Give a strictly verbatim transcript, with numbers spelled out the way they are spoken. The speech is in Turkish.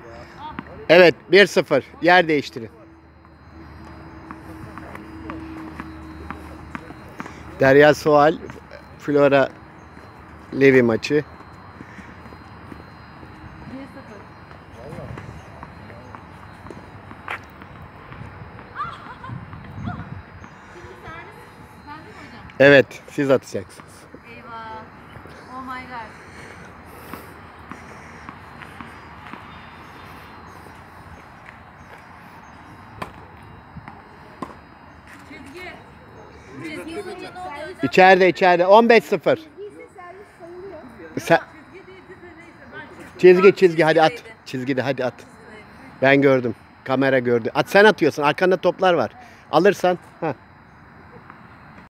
Evet, bir sıfır. Yer değiştirin. Derya Sual, Flora Levi maçı. Evet, siz atacaksınız. Eyvah. Oh my god. Çizgi. Çizgi olunca ne oluyor hocam? İçeride içeride on beş sıfır. Sen, çizgi çizgi hadi at. Çizgide hadi at. Ben gördüm. Kamera gördü. At, sen atıyorsun. Arkanda toplar var. Alırsan. Heh.